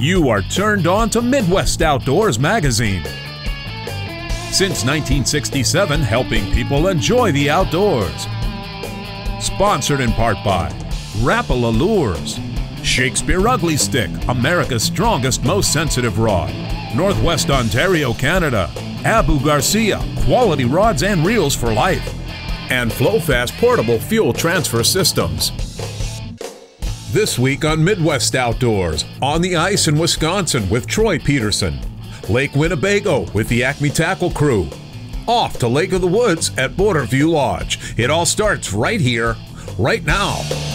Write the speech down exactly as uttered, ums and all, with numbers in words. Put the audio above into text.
you are turned on to MidWest Outdoors magazine. Since nineteen sixty-seven, helping people enjoy the outdoors. Sponsored in part by Rapala Lures, Shakespeare Ugly Stick, America's strongest, most sensitive rod, Northwest Ontario, Canada, Abu Garcia, quality rods and reels for life, and FlowFast portable fuel transfer systems. This week on MidWest Outdoors, on the ice in Wisconsin with Troy Peterson, Lake Winnebago with the Acme Tackle Crew, off to Lake of the Woods at Borderview Lodge. It all starts right here, right now.